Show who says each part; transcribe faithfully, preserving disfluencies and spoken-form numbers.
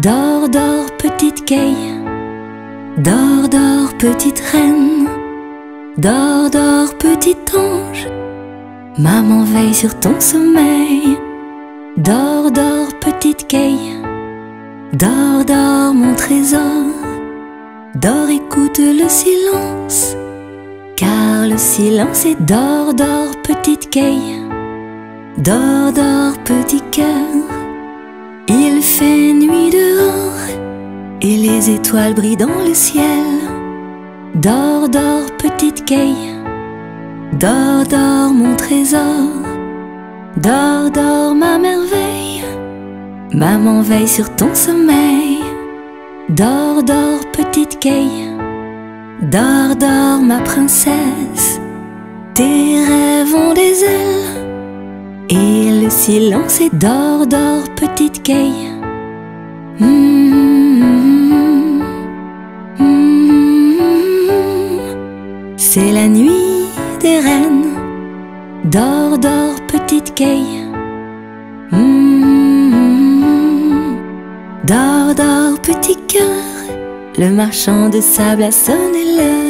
Speaker 1: Dors, dors, petite Kay. Dors, dors, petite reine. Dors, dors, petit ange. Maman veille sur ton sommeil. Dors, dors, petite Kay. Dors, dors, mon trésor. Dors, écoute le silence, car le silence est dors, dors, petite Kay. Dors, dors, petit cœur. Il fait nuit dehors et les étoiles brillent dans le ciel. Dors, dors, petite Kay. Dors, dors, mon trésor. Dors, dors, ma merveille. Maman veille sur ton sommeil. Dors, dors, petite Kay. Dors, dors, ma princesse. Tes rêves ont des ailes et le silence est dors, dors, petite Kay. Mmh, mmh, c'est la nuit des reines. Dors, dors, petite Kay. Mmh, dors, dors, petit cœur. Le marchand de sable a sonné l'heure.